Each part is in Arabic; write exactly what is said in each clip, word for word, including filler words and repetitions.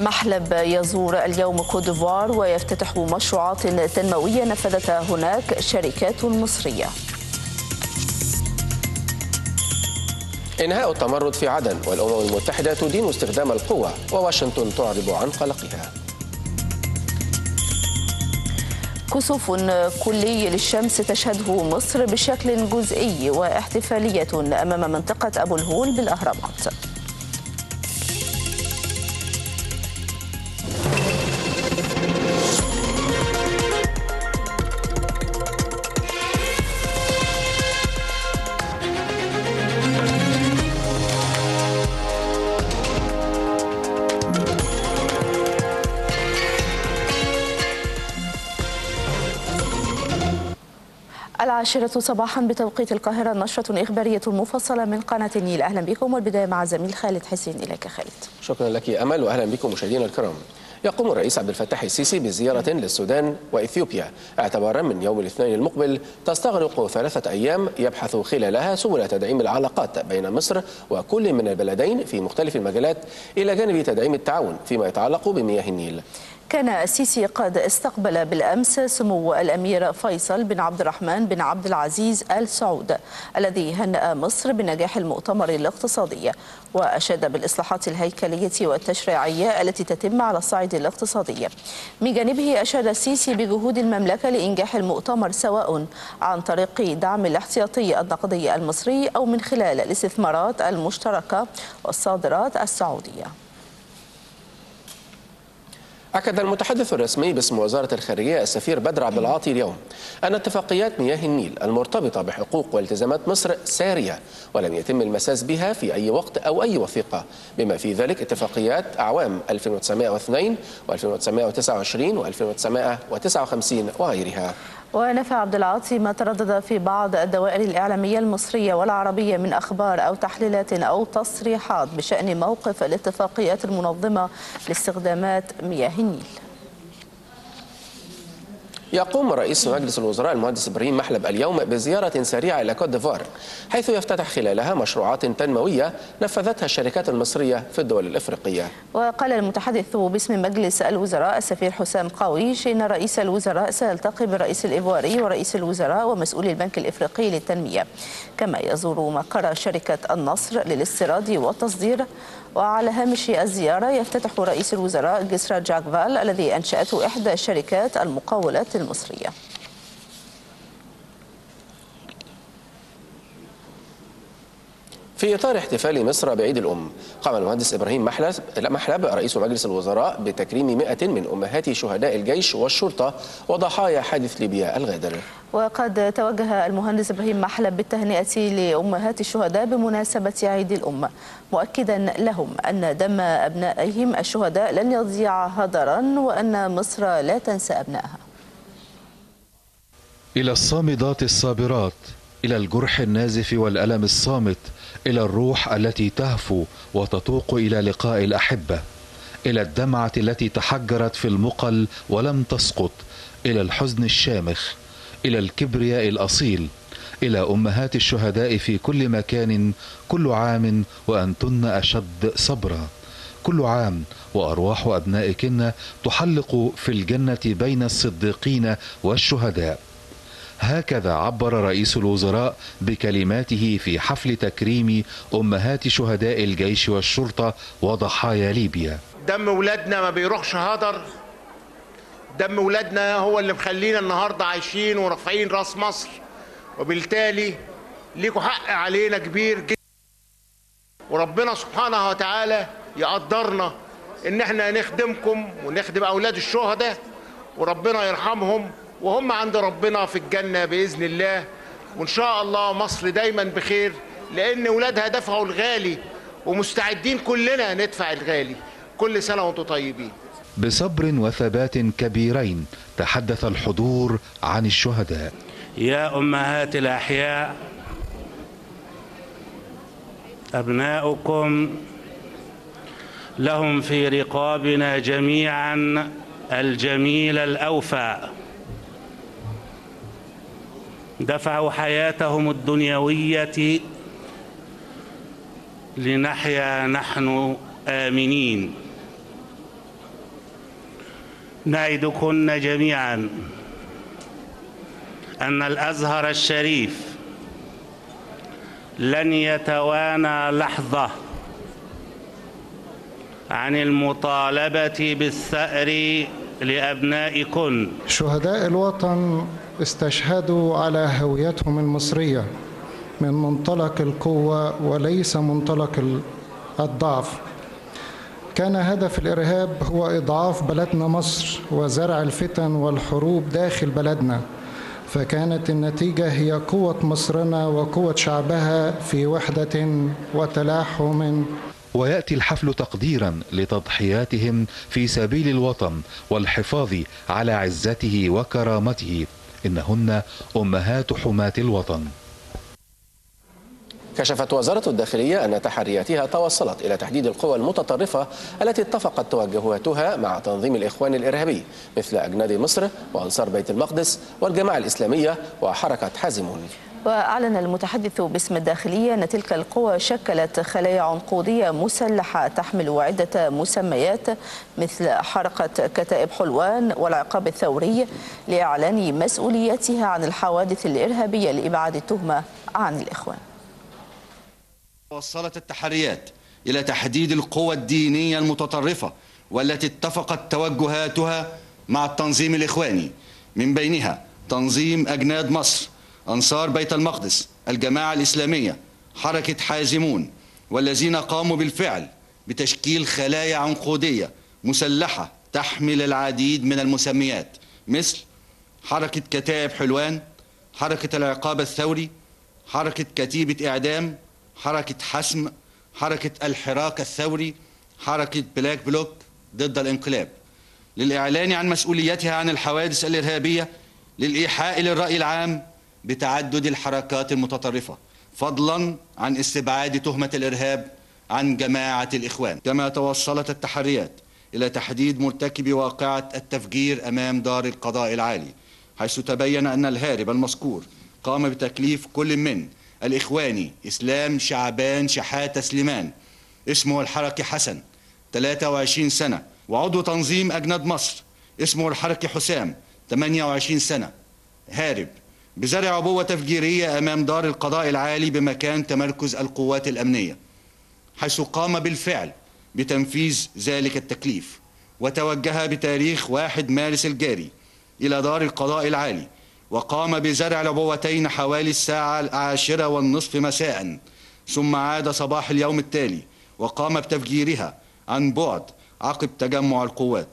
محلب يزور اليوم كوت ديفوار ويفتتح مشروعات تنموية نفذتها هناك شركات مصرية. إنهاء التمرد في عدن، والأمم المتحدة تدين استخدام القوة، وواشنطن تعرب عن قلقها. كسوف كلي للشمس تشهده مصر بشكل جزئي واحتفالية أمام منطقة أبو الهول بالأهرامات. العاشرة صباحا بتوقيت القاهرة، نشرة إخبارية مفصلة من قناة النيل. أهلا بكم، والبداية مع زميل خالد حسين. إليك خالد. شكرا لك أمل، وأهلا بكم مشاهدينا الكرام. يقوم الرئيس عبد الفتاح السيسي بزيارة للسودان وإثيوبيا اعتبارا من يوم الاثنين المقبل تستغرق ثلاثة أيام يبحث خلالها سبل تدعيم العلاقات بين مصر وكل من البلدين في مختلف المجالات، إلى جانب تدعيم التعاون فيما يتعلق بمياه النيل. كان السيسي قد استقبل بالأمس سمو الأمير فيصل بن عبد الرحمن بن عبد العزيز آل سعود الذي هنأ مصر بنجاح المؤتمر الاقتصادي، وأشاد بالإصلاحات الهيكلية والتشريعية التي تتم على الصعيد الاقتصادي. من جانبه أشاد السيسي بجهود المملكة لإنجاح المؤتمر، سواء عن طريق دعم الاحتياطي النقدي المصري أو من خلال الاستثمارات المشتركة والصادرات السعودية. أكد المتحدث الرسمي باسم وزارة الخارجية السفير بدر عبد العاطي اليوم أن اتفاقيات مياه النيل المرتبطة بحقوق والتزامات مصر سارية، ولم يتم المساس بها في أي وقت أو أي وثيقة، بما في ذلك اتفاقيات أعوام ألف وتسعمائة واثنين وألف وتسعمائة وتسعة وعشرين وألف وتسعمائة وتسعة وخمسين وغيرها. ونفى عبد العاطي ما تردد في بعض الدوائر الإعلامية المصرية والعربية من أخبار أو تحليلات أو تصريحات بشأن موقف الاتفاقيات المنظمة لاستخدامات مياه النيل. يقوم رئيس مجلس الوزراء المهندس إبراهيم محلب اليوم بزيارة سريعة إلى كوت ديفوار، حيث يفتتح خلالها مشروعات تنموية نفذتها الشركات المصرية في الدول الإفريقية. وقال المتحدث باسم مجلس الوزراء السفير حسام قاويش إن رئيس الوزراء سيلتقي بالرئيس الإيفواري ورئيس الوزراء ومسؤولي البنك الإفريقي للتنمية، كما يزور مقر شركة النصر للاستيراد والتصدير. وعلى هامش الزيارة يفتتح رئيس الوزراء جسر جاك فال الذي أنشأته إحدى شركات المقاولات المصرية. في إطار احتفال مصر بعيد الأم، قام المهندس إبراهيم محلب محلب رئيس مجلس الوزراء بتكريم مئة من أمهات شهداء الجيش والشرطة وضحايا حادث ليبيا الغادر. وقد توجه المهندس إبراهيم محلب بالتهنئة لأمهات الشهداء بمناسبة عيد الأم، مؤكدا لهم أن دم أبنائهم الشهداء لن يضيع هدرا، وأن مصر لا تنسى أبنائها. إلى الصامدات الصابرات، إلى الجرح النازف والألم الصامت، إلى الروح التي تهفو وتتوق إلى لقاء الأحبة، إلى الدمعة التي تحجرت في المقل ولم تسقط، إلى الحزن الشامخ، إلى الكبرياء الأصيل، إلى أمهات الشهداء في كل مكان، كل عام وأنتن أشد صبرا، كل عام وأرواح أبنائكن تحلق في الجنة بين الصديقين والشهداء. هكذا عبر رئيس الوزراء بكلماته في حفل تكريم أمهات شهداء الجيش والشرطة وضحايا ليبيا. دم ولادنا ما بيروحش هدر، دم ولادنا هو اللي مخلينا النهارده عايشين ورافعين راس مصر، وبالتالي ليكوا حق علينا كبير جدا، وربنا سبحانه وتعالى يقدرنا ان احنا نخدمكم ونخدم اولاد الشهداء، وربنا يرحمهم وهم عند ربنا في الجنة بإذن الله. وإن شاء الله مصر دايما بخير، لأن ولادها دفعوا الغالي ومستعدين كلنا ندفع الغالي. كل سنة وانتم طيبين. بصبر وثبات كبيرين تحدث الحضور عن الشهداء. يا أمهات الأحياء، أبناؤكم لهم في رقابنا جميعا الجميل الأوفى، دفعوا حياتهم الدنيوية لنحيا نحن آمنين. نعدكن جميعا أن الأزهر الشريف لن يتوانى لحظة عن المطالبة بالثأر لأبنائكن. شهداء الوطن استشهدوا على هويتهم المصرية من منطلق القوة وليس منطلق الضعف. كان هدف الإرهاب هو إضعاف بلدنا مصر وزرع الفتن والحروب داخل بلدنا، فكانت النتيجة هي قوة مصرنا وقوة شعبها في وحدة وتلاحم. ويأتي الحفل تقديرا لتضحياتهم في سبيل الوطن والحفاظ على عزته وكرامته. إنهن أمهات حماة الوطن. كشفت وزارة الداخلية أن تحرياتها توصلت إلى تحديد القوى المتطرفة التي اتفقت توجهاتها مع تنظيم الإخوان الإرهابي مثل أجناد مصر وأنصار بيت المقدس والجماعة الإسلامية وحركة حازمون. وأعلن المتحدث باسم الداخلية أن تلك القوى شكلت خلايا عنقودية مسلحة تحمل عدة مسميات مثل حركة كتائب حلوان والعقاب الثوري لإعلان مسؤوليتها عن الحوادث الإرهابية لإبعاد التهمة عن الإخوان. وصلت التحريات إلى تحديد القوى الدينية المتطرفة والتي اتفقت توجهاتها مع التنظيم الإخواني، من بينها تنظيم أجناد مصر، أنصار بيت المقدس، الجماعة الإسلامية، حركة حازمون، والذين قاموا بالفعل بتشكيل خلايا عنقودية مسلحة تحمل العديد من المسميات مثل حركة كتائب حلوان، حركة العقاب الثوري، حركة كتيبة إعدام، حركة حسم، حركة الحراك الثوري، حركة بلاك بلوك ضد الانقلاب، للإعلان عن مسؤوليتها عن الحوادث الإرهابية، للإيحاء للرأي العام بتعدد الحركات المتطرفة، فضلا عن استبعاد تهمة الإرهاب عن جماعة الإخوان. كما توصلت التحريات إلى تحديد مرتكب واقعة التفجير أمام دار القضاء العالي، حيث تبين أن الهارب المذكور قام بتكليف كل من الإخواني إسلام شعبان شحاتة سليمان اسمه الحركي حسن ثلاثة وعشرين سنة، وعضو تنظيم أجناد مصر اسمه الحركي حسام ثمانية وعشرين سنة، هارب بزرع عبوة تفجيرية أمام دار القضاء العالي بمكان تمركز القوات الأمنية، حيث قام بالفعل بتنفيذ ذلك التكليف، وتوجه بتاريخ واحد مارس الجاري إلى دار القضاء العالي، وقام بزرع العبوتين حوالي الساعة العاشرة والنصف مساء، ثم عاد صباح اليوم التالي وقام بتفجيرها عن بعد عقب تجمع القوات.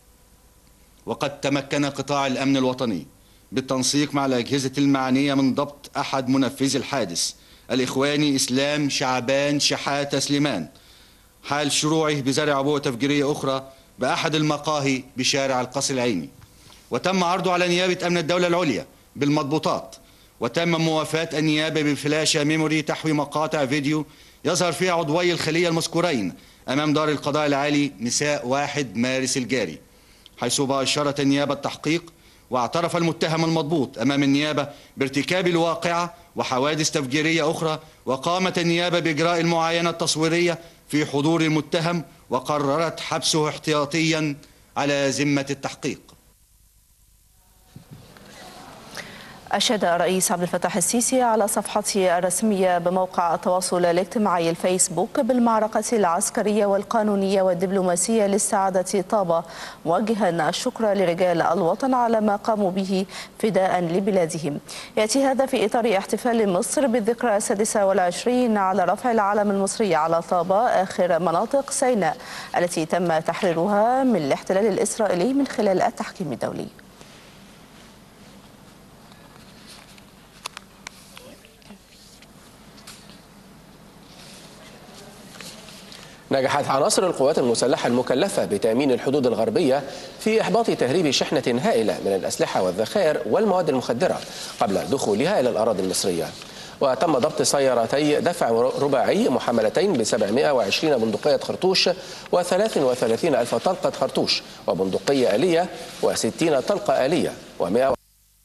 وقد تمكن قطاع الأمن الوطني بالتنسيق مع الأجهزة المعنية من ضبط أحد منفذي الحادث الإخواني إسلام شعبان شحاتة سليمان حال شروعه بزرع عبوة تفجيرية أخرى بأحد المقاهي بشارع القصر العيني، وتم عرضه على نيابة أمن الدولة العليا بالمضبوطات، وتم موافاة النيابة بفلاشة ميموري تحوي مقاطع فيديو يظهر فيها عضوي الخلية المذكورين أمام دار القضاء العالي مساء واحد مارس الجاري، حيث باشرت النيابة التحقيق، واعترف المتهم المضبوط أمام النيابة بارتكاب الواقعة وحوادث تفجيرية أخرى، وقامت النيابة بإجراء المعاينة التصويرية في حضور المتهم، وقررت حبسه احتياطيا على ذمة التحقيق. أشاد الرئيس عبد الفتاح السيسي على صفحته الرسمية بموقع التواصل الاجتماعي الفيسبوك بالمعركة العسكرية والقانونية والدبلوماسية لاستعادة طابة، موجها الشكر لرجال الوطن على ما قاموا به فداء لبلادهم. يأتي هذا في إطار احتفال مصر بالذكرى السادسة والعشرين على رفع العلم المصري على طابة آخر مناطق سيناء التي تم تحريرها من الاحتلال الإسرائيلي من خلال التحكيم الدولي. نجحت عناصر القوات المسلحة المكلفة بتأمين الحدود الغربية في إحباط تهريب شحنة هائلة من الأسلحة والذخائر والمواد المخدرة قبل دخولها إلى الأراضي المصرية. وتم ضبط سيارتي دفع رباعي محملتين ب سبعمائة وعشرين بندقية خرطوش وثلاث وثلاثين ألف طلقة خرطوش وبندقية آلية وستين طلقة آلية ومائة،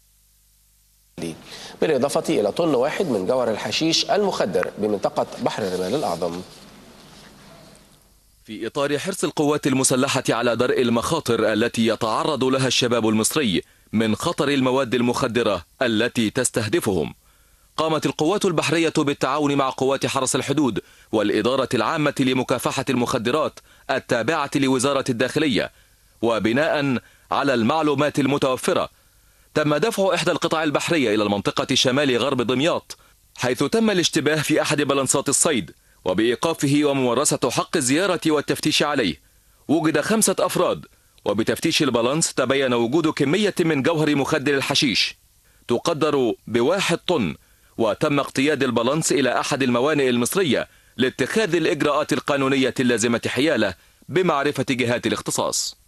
بالإضافة إلى طن واحد من جوهر الحشيش المخدر بمنطقة بحر الرمال الأعظم. في إطار حرص القوات المسلحة على درء المخاطر التي يتعرض لها الشباب المصري من خطر المواد المخدرة التي تستهدفهم، قامت القوات البحرية بالتعاون مع قوات حرس الحدود والإدارة العامة لمكافحة المخدرات التابعة لوزارة الداخلية، وبناء على المعلومات المتوفرة تم دفع إحدى القطع البحرية إلى المنطقة شمال غرب دمياط، حيث تم الاشتباه في أحد بلنصات الصيد، وبإيقافه وممارسة حق الزيارة والتفتيش عليه وجد خمسة أفراد، وبتفتيش البلنس تبين وجود كمية من جوهر مخدر الحشيش تقدر بواحد طن، وتم اقتياد البلنس إلى أحد الموانئ المصرية لاتخاذ الإجراءات القانونية اللازمة حياله بمعرفة جهات الاختصاص.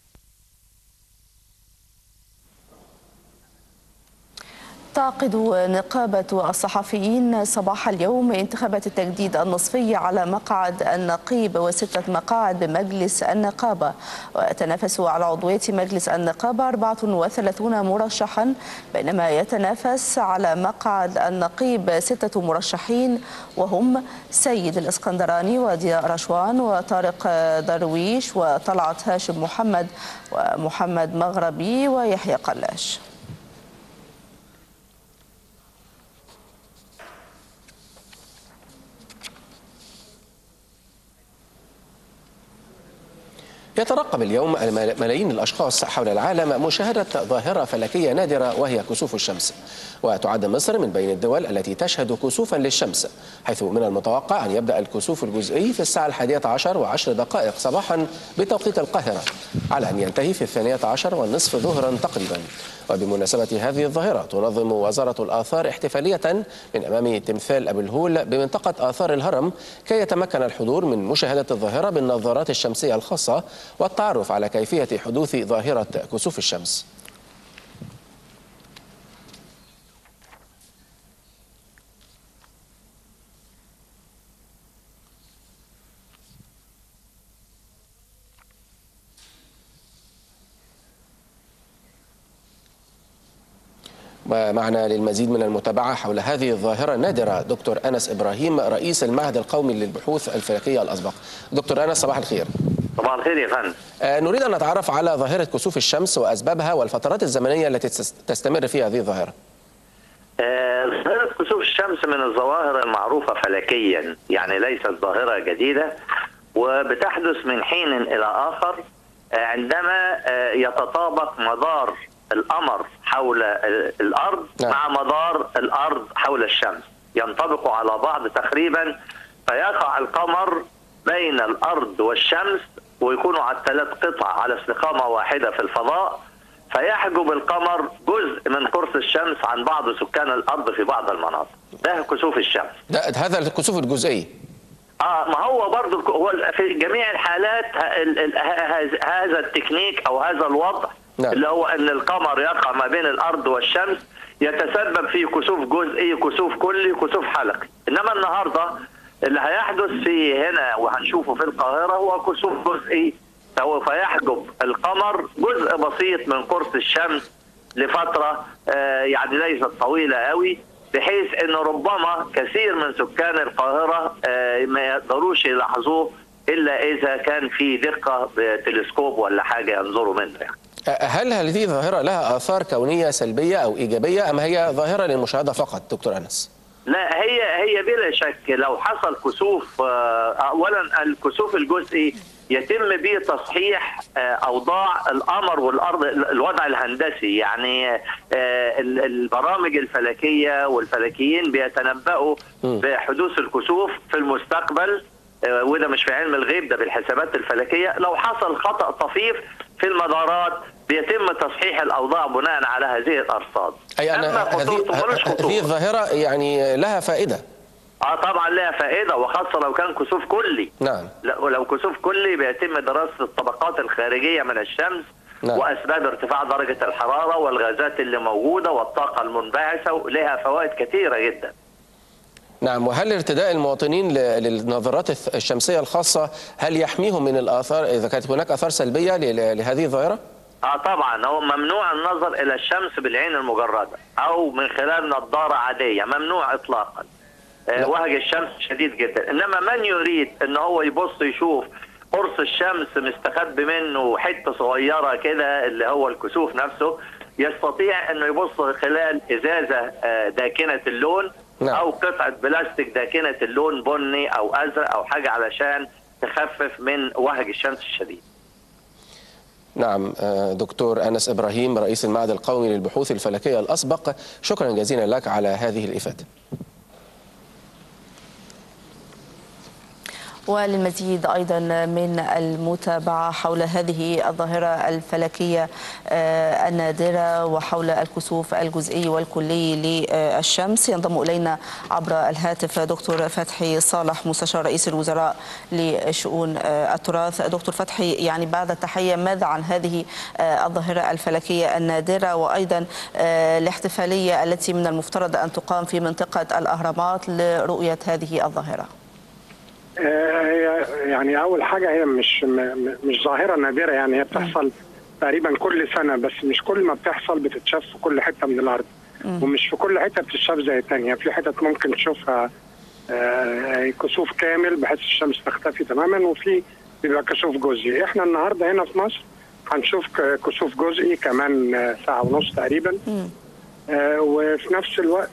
تعقد نقابة الصحفيين صباح اليوم انتخابات التجديد النصفي على مقعد النقيب وستة مقاعد بمجلس النقابة، ويتنافس على عضوية مجلس النقابة أربعة وثلاثين مرشحا، بينما يتنافس على مقعد النقيب ستة مرشحين وهم سيد الإسكندراني وضياء رشوان وطارق درويش وطلعت هاشم محمد ومحمد مغربي ويحيى قلاش. يترقب اليوم ملايين الأشخاص حول العالم مشاهدة ظاهرة فلكية نادرة وهي كسوف الشمس، وتعد مصر من بين الدول التي تشهد كسوفا للشمس، حيث من المتوقع أن يبدأ الكسوف الجزئي في الساعة الحادية عشر وعشر دقائق صباحا بتوقيت القاهرة، على أن ينتهي في الثانية عشر والنصف ظهرا تقريبا. وبمناسبة هذه الظاهرة تنظم وزارة الآثار احتفالية من أمام تمثال أبو الهول بمنطقة آثار الهرم، كي يتمكن الحضور من مشاهدة الظاهرة بالنظارات الشمسية الخاصة والتعرف على كيفية حدوث ظاهرة كسوف الشمس. ومعنا للمزيد من المتابعة حول هذه الظاهرة النادرة دكتور أنس إبراهيم، رئيس المعهد القومي للبحوث الفلكية الأسبق. دكتور أنس، صباح الخير. صباح الخير يا فندم. آه نريد أن نتعرف على ظاهرة كسوف الشمس وأسبابها والفترات الزمنية التي تستمر فيها هذه الظاهرة. آه ظاهرة كسوف الشمس من الظواهر المعروفة فلكيا، يعني ليست ظاهرة جديدة، وبتحدث من حين إلى آخر عندما آه يتطابق مدار القمر حول الأرض نعم. مع مدار الأرض حول الشمس، ينطبقوا على بعض تقريبا، فيقع القمر بين الأرض والشمس ويكونوا على ثلاث قطع على استقامة واحدة في الفضاء، فيحجب القمر جزء من قرص الشمس عن بعض سكان الأرض في بعض المناطق. ده كسوف الشمس. ده هذا الكسوف الجزئي. اه ما هو برضه هو في جميع الحالات هذا التكنيك او هذا الوضع نعم. اللي هو ان القمر يقع ما بين الارض والشمس يتسبب في كسوف جزئي، كسوف كلي، كسوف حلقي. انما النهارده اللي هيحدث في هنا وهنشوفه في القاهره هو كسوف جزئي، سوف يحجب القمر جزء بسيط من قرص الشمس لفتره آه يعني ليست طويله قوي، بحيث ان ربما كثير من سكان القاهره آه ما يقدروش يلاحظوه الا اذا كان في دقه بتلسكوب ولا حاجه ينظروا منه يعني. هل هذه الظاهرة لها آثار كونية سلبية أو إيجابية أم هي ظاهرة للمشاهدة فقط دكتور أنس؟ لا، هي هي بلا شك لو حصل كسوف، أولا الكسوف الجزئي يتم به تصحيح أوضاع القمر والأرض، الوضع الهندسي، يعني البرامج الفلكية والفلكيين بيتنبأوا بحدوث الكسوف في المستقبل، وده مش في علم الغيب، ده بالحسابات الفلكية. لو حصل خطأ طفيف في المدارات بيتم تصحيح الأوضاع بناء على هذه الأرصاد. أي أن هذه هذه الظاهرة يعني لها فائدة. اه طبعا لها فائدة، وخاصة لو كان كسوف كلي. نعم. لو كسوف كلي بيتم دراسة الطبقات الخارجية من الشمس نعم. وأسباب ارتفاع درجة الحرارة والغازات اللي موجودة والطاقة المنبعثة، لها فوائد كثيرة جدا. نعم. وهل ارتداء المواطنين للنظارات الشمسية الخاصة هل يحميهم من الآثار إذا كانت هناك آثار سلبية لهذه الظاهرة؟ اه طبعا، هو ممنوع النظر إلى الشمس بالعين المجردة أو من خلال نظارة عادية، ممنوع إطلاقا. آه وهج الشمس شديد جدا، إنما من يريد إن هو يبص يشوف قرص الشمس مستخبي منه حته صغيره كده اللي هو الكسوف نفسه، يستطيع انه يبص خلال ازازه داكنه اللون نعم. او قطعه بلاستيك داكنه اللون بني او ازرق او حاجه علشان تخفف من وهج الشمس الشديد. نعم دكتور أنس إبراهيم رئيس المعهد القومي للبحوث الفلكية الأسبق، شكرا جزيلا لك على هذه الإفادة. وللمزيد أيضا من المتابعة حول هذه الظاهرة الفلكية النادرة وحول الكسوف الجزئي والكلي للشمس، ينضم إلينا عبر الهاتف دكتور فتحي صالح مستشار رئيس الوزراء لشؤون التراث. دكتور فتحي، يعني بعد التحية، ماذا عن هذه الظاهرة الفلكية النادرة وأيضا الاحتفالية التي من المفترض أن تقام في منطقة الأهرامات لرؤية هذه الظاهرة؟ يعني أول حاجة هي مش مش ظاهرة نادرة، يعني هي بتحصل تقريبا كل سنة، بس مش كل ما بتحصل بتتشاف في كل حتة من الأرض، ومش في كل حتة بتتشاف زي الثانية. في حتت ممكن تشوفها كسوف كامل بحيث الشمس تختفي تماما، وفي بيبقى كسوف جزئي. احنا النهارده هنا في مصر هنشوف كسوف جزئي كمان ساعة ونص تقريبا، وفي نفس الوقت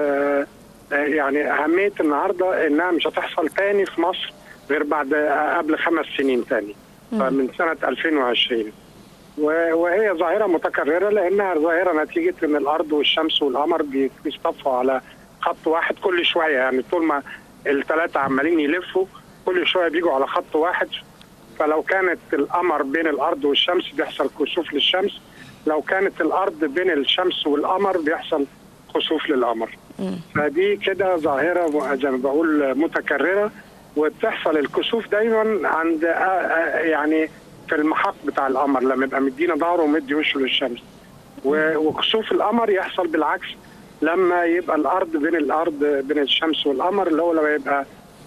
يعني أهمية النهاردة إنها مش هتحصل تاني في مصر غير بعد قبل خمس سنين تاني من سنة ألفين وعشرين، وهي ظاهرة متكررة لأنها ظاهرة نتيجة إن الأرض والشمس والقمر بيصطفوا على خط واحد كل شوية، يعني طول ما الثلاثة عمالين يلفوا كل شوية بيجوا على خط واحد. فلو كانت القمر بين الأرض والشمس بيحصل كسوف للشمس، لو كانت الأرض بين الشمس والقمر بيحصل كسوف للقمر. فدي كده ظاهرة زي ما بقول متكررة، وبتحصل الكسوف دايما عند يعني في المحاق بتاع القمر لما يبقى مدينا ظهره ومدي وشه للشمس، وكسوف القمر يحصل بالعكس لما يبقى الأرض بين الأرض بين الشمس والقمر، اللي هو لما يبقى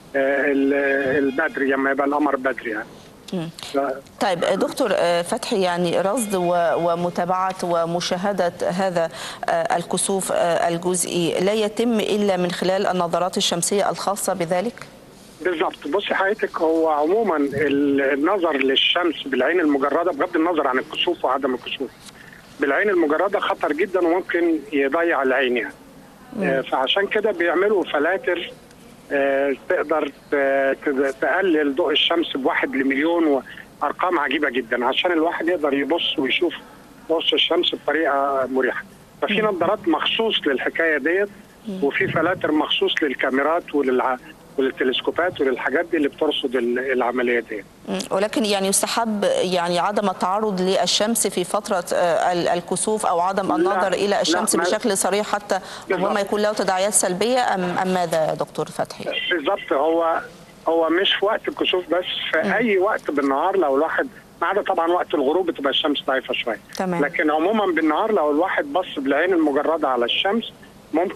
البدري، لما يبقى القمر بدري يعني. طيب دكتور فتحي، يعني رصد ومتابعة ومشاهدة هذا الكسوف الجزئي لا يتم إلا من خلال النظارات الشمسية الخاصة بذلك؟ بالضبط. بصي حضرتك، هو عموما النظر للشمس بالعين المجردة بغض النظر عن الكسوف وعدم الكسوف بالعين المجردة خطر جدا وممكن يضيع العين يعني. مم. فعشان كده بيعملوا فلاتر تقدر تقلل ضوء الشمس بواحد لمليون، وارقام عجيبه جدا عشان الواحد يقدر يبص ويشوف قرص الشمس بطريقه مريحه. ففي نظارات مخصوص للحكايه ديت، وفي فلاتر مخصوص للكاميرات وللع... وللتلسكوبات وللحاجات دي اللي بترصد العمليه دي. ولكن يعني يستحب يعني عدم التعرض للشمس في فتره الكسوف او عدم النظر الى الشمس بشكل صريح حتى ربما يكون له تداعيات سلبيه، ام ام ماذا يا دكتور فتحي؟ بالضبط. هو هو مش في وقت الكسوف بس، في م. اي وقت بالنهار لو الواحد، ما عدا طبعا وقت الغروب بتبقى الشمس ضعيفه شويه، تمام. لكن عموما بالنهار لو الواحد بص بالعين المجرده على الشمس ممكن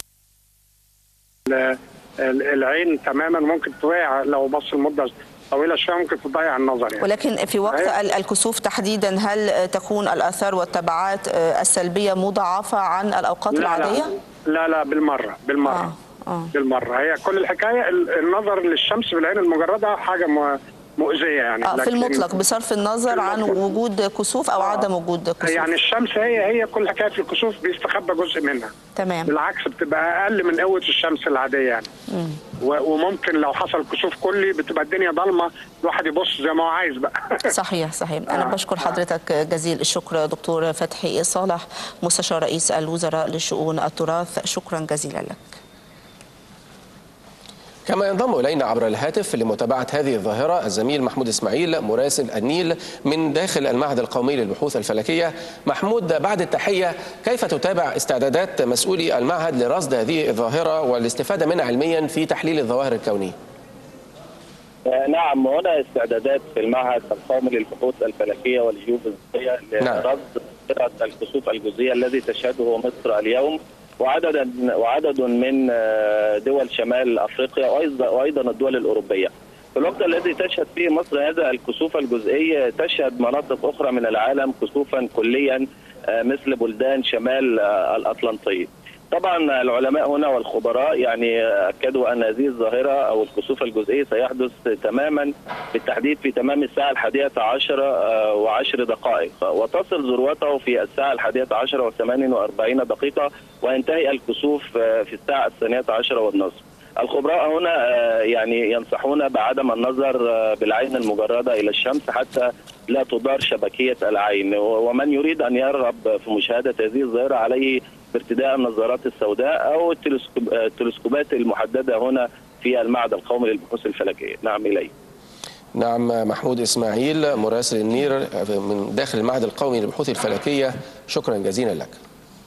العين تماما ممكن تضيع، لو بص المده طويله شويه ممكن تضيع النظر يعني. ولكن في وقت الكسوف تحديدا هل تكون الاثار والتبعات السلبيه مضاعفه عن الاوقات لا العاديه؟ لا لا, لا بالمره بالمره آه. آه. بالمره. هي كل الحكايه النظر للشمس بالعين المجرده حاجه مؤذيه يعني. آه في المطلق بصرف النظر عن وجود كسوف او آه. عدم وجود كسوف. يعني الشمس هي هي كل حكايه في الكسوف بيستخبى جزء منها. تمام. بالعكس بتبقى اقل من قوه الشمس العاديه يعني. مم. وممكن لو حصل كسوف كلي بتبقى الدنيا ضلمه، الواحد يبص زي ما هو عايز بقى. صحيح صحيح. انا آه. بشكر حضرتك جزيل الشكر دكتور فتحي صالح مستشار رئيس الوزراء لشؤون التراث، شكرا جزيلا لك. كما ينضم إلينا عبر الهاتف لمتابعة هذه الظاهرة الزميل محمود إسماعيل مراسل النيل من داخل المعهد القومي للبحوث الفلكية. محمود، بعد التحية، كيف تتابع استعدادات مسؤولي المعهد لرصد هذه الظاهرة والاستفادة منها علميا في تحليل الظواهر الكونية؟ نعم، هنا استعدادات في المعهد القومي للبحوث الفلكية والجيوفيزيائية لرصد ظاهرة الكسوف الجزئية الذي تشهده مصر اليوم، وعدد وعدد من دول شمال افريقيا وايضا الدول الاوروبيه. في الوقت الذي تشهد فيه مصر هذا الكسوف الجزئي، تشهد مناطق اخرى من العالم كسوفا كليا مثل بلدان شمال الاطلنطي. طبعا العلماء هنا والخبراء يعني اكدوا ان هذه الظاهره او الكسوف الجزئي سيحدث تماما بالتحديد في تمام الساعه الحادية عشرة وعشر دقائق، وتصل ذروته في الساعه الحادية عشرة وثمان وأربعين دقيقه، وينتهي الكسوف في الساعه الثانية عشرة والنصف. الخبراء هنا يعني ينصحون بعدم النظر بالعين المجرده الى الشمس حتى لا تضار شبكيه العين، ومن يريد ان يرغب في مشاهده هذه الظاهره عليه بارتداء النظارات السوداء او التلسكوبات المحدده هنا في المعهد القومي للبحوث الفلكيه. نعم الي. نعم محمود اسماعيل مراسل النير من داخل المعهد القومي للبحوث الفلكيه، شكرا جزيلا لك.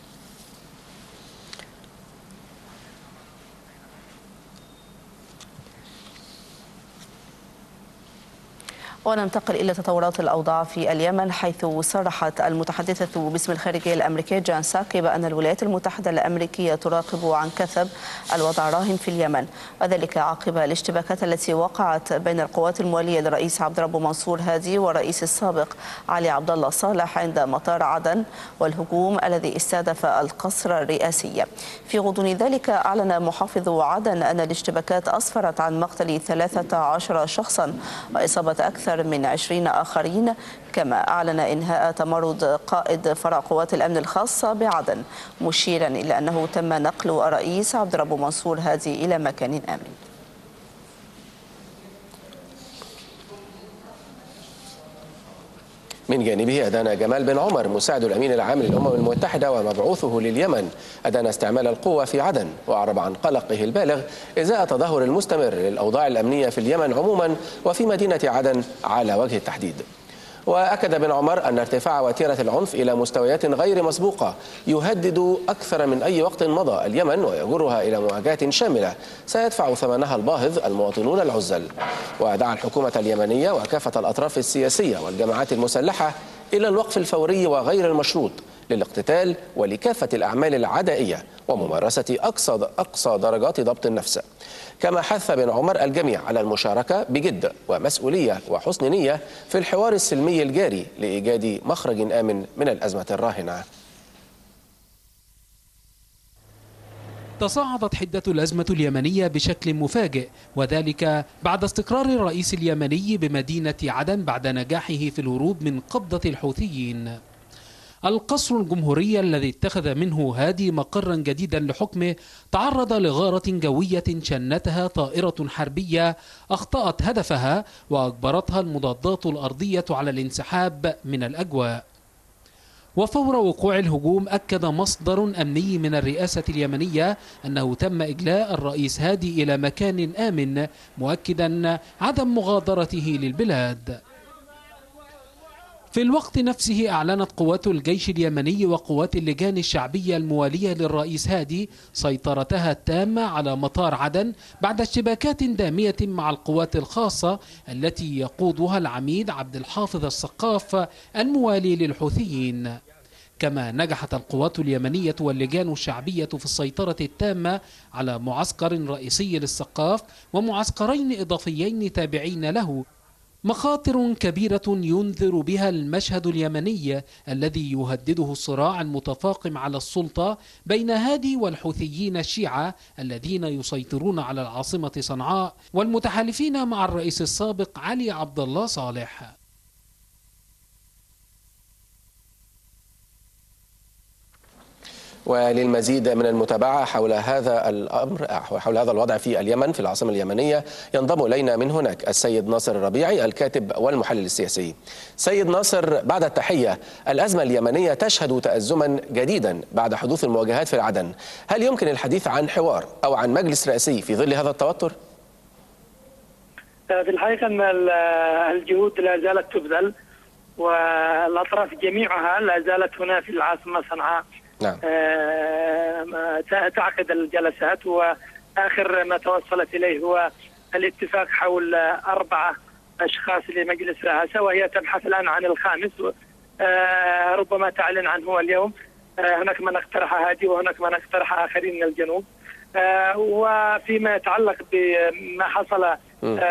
وننتقل إلى تطورات الأوضاع في اليمن، حيث صرحت المتحدثة باسم الخارجية الأمريكية جان ساكي بأن الولايات المتحدة الأمريكية تراقب عن كثب الوضع الراهن في اليمن، وذلك عقب الاشتباكات التي وقعت بين القوات الموالية للرئيس عبد الرب منصور هادي والرئيس السابق علي عبد الله صالح عند مطار عدن، والهجوم الذي استهدف القصر الرئاسي. في غضون ذلك أعلن محافظ عدن أن الاشتباكات أسفرت عن مقتل ثلاثة عشر شخصا وإصابة أكثر من عشرين آخرين، كما أعلن إنهاء تمرد قائد فرع قوات الأمن الخاصة بعدن، مشيرا إلى أنه تم نقل الرئيس عبد الرب منصور هادي إلى مكان آمن. من جانبه أدان جمال بن عمر مساعد الأمين العام للأمم المتحدة ومبعوثه لليمن أدان استعمال القوة في عدن، وأعرب عن قلقه البالغ إزاء التدهور المستمر للأوضاع الأمنية في اليمن عموما وفي مدينة عدن على وجه التحديد. وأكد بن عمر أن ارتفاع وتيرة العنف إلى مستويات غير مسبوقة يهدد أكثر من أي وقت مضى اليمن ويجرها إلى مواجهات شاملة سيدفع ثمنها الباهظ المواطنون العزل. ودعا الحكومة اليمنية وكافة الأطراف السياسية والجماعات المسلحة إلى الوقف الفوري وغير المشروط للاقتتال ولكافة الأعمال العدائية وممارسة أقصى أقصى درجات ضبط النفس. كما حث بن عمر الجميع على المشاركة بجد ومسؤولية وحسن نية في الحوار السلمي الجاري لإيجاد مخرج آمن من الأزمة الراهنة. تصاعدت حدة الأزمة اليمنية بشكل مفاجئ، وذلك بعد استقرار الرئيس اليمني بمدينة عدن بعد نجاحه في الهروب من قبضة الحوثيين. القصر الجمهوري الذي اتخذ منه هادي مقرا جديدا لحكمه تعرض لغارة جوية شنتها طائرة حربية أخطأت هدفها وأجبرتها المضادات الأرضية على الانسحاب من الأجواء. وفور وقوع الهجوم أكد مصدر أمني من الرئاسة اليمنية أنه تم إجلاء الرئيس هادي إلى مكان آمن، مؤكدا عدم مغادرته للبلاد. في الوقت نفسه أعلنت قوات الجيش اليمني وقوات اللجان الشعبية الموالية للرئيس هادي سيطرتها التامة على مطار عدن بعد اشتباكات دامية مع القوات الخاصة التي يقودها العميد عبد الحافظ السقاف الموالي للحوثيين. كما نجحت القوات اليمنية واللجان الشعبية في السيطرة التامة على معسكر رئيسي للسقاف ومعسكرين إضافيين تابعين له، مخاطر كبيرة ينذر بها المشهد اليمني الذي يهدده الصراع المتفاقم على السلطة بين هادي والحوثيين الشيعة الذين يسيطرون على العاصمة صنعاء والمتحالفين مع الرئيس السابق علي عبد الله صالح. وللمزيد من المتابعة حول هذا الأمر حول هذا الوضع في اليمن في العاصمة اليمنية ينضم إلينا من هناك السيد ناصر الربيعي الكاتب والمحلل السياسي. سيد ناصر، بعد التحية، الأزمة اليمنية تشهد تأزما جديدا بعد حدوث المواجهات في عدن، هل يمكن الحديث عن حوار أو عن مجلس رئاسي في ظل هذا التوتر؟ في الحقيقة أن الجهود لا زالت تبذل والأطراف جميعها لا زالت هنا في العاصمة صنعاء نعم. تعقد الجلسات، وآخر ما توصلت إليه هو الاتفاق حول أربعة أشخاص لمجلس رئاسة، وهي تبحث الآن عن الخامس ربما تعلن عنه اليوم. هناك من اقترح هادي وهناك من اقترح آخرين من الجنوب. وفيما يتعلق بما حصل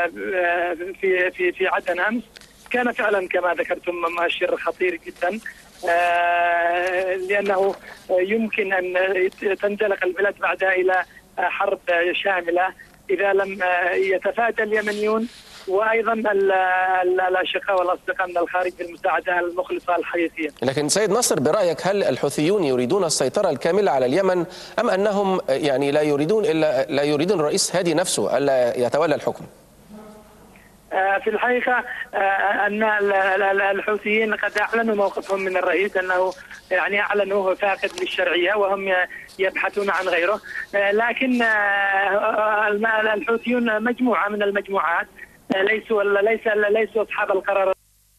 في في في عدن أمس، كان فعلا كما ذكرتم مؤشر خطير جدا، لأنه يمكن أن تنزلق البلاد بعدها إلى حرب شاملة إذا لم يتفادى اليمنيون وايضا الاشقاء والاصدقاء من الخارج بالمساعده المخلصه الحقيقيه. لكن سيد نصر، برايك هل الحوثيون يريدون السيطره الكامله على اليمن ام انهم يعني لا يريدون الا لا يريدون الرئيس هادي نفسه الا يتولى الحكم؟ في الحقيقه ان الحوثيين قد اعلنوا موقفهم من الرئيس انه يعني اعلنوه فاقد للشرعيه وهم يبحثون عن غيره، لكن الحوثيون مجموعه من المجموعات ليسوا ليس ليسوا اصحاب القرار،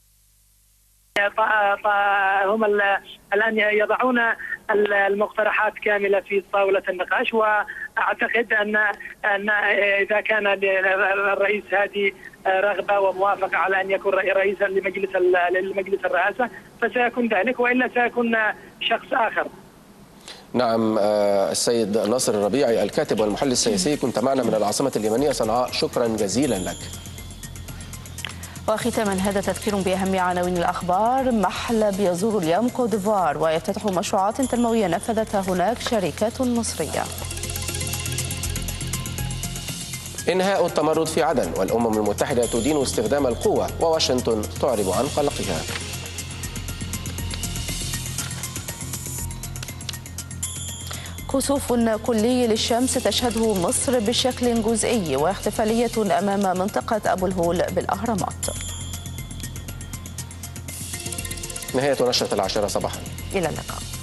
هم الان يضعون المقترحات كامله في طاوله النقاش، واعتقد ان ان اذا كان الرئيس هادي رغبه وموافقه على ان يكون رئيسا لمجلس لمجلس الرئاسه فسيكون ذلك، والا سيكون شخص اخر. نعم، السيد ناصر الربيعي الكاتب والمحلل السياسي كنت معنا من العاصمه اليمنيه صنعاء، شكرا جزيلا لك. وختاما هذا تذكير بأهم عناوين الأخبار. محلب يزور اليوم كوت ديفوار ويفتتح مشروعات تنموية نفذتها هناك شركات مصرية. إنهاء التمرد في عدن والأمم المتحدة تدين استخدام القوة وواشنطن تعرب عن قلقها. كسوف كلي للشمس تشهده مصر بشكل جزئي واحتفالية أمام منطقة أبو الهول بالأهرامات. نهاية نشرة العاشرة صباحا. إلى اللقاء.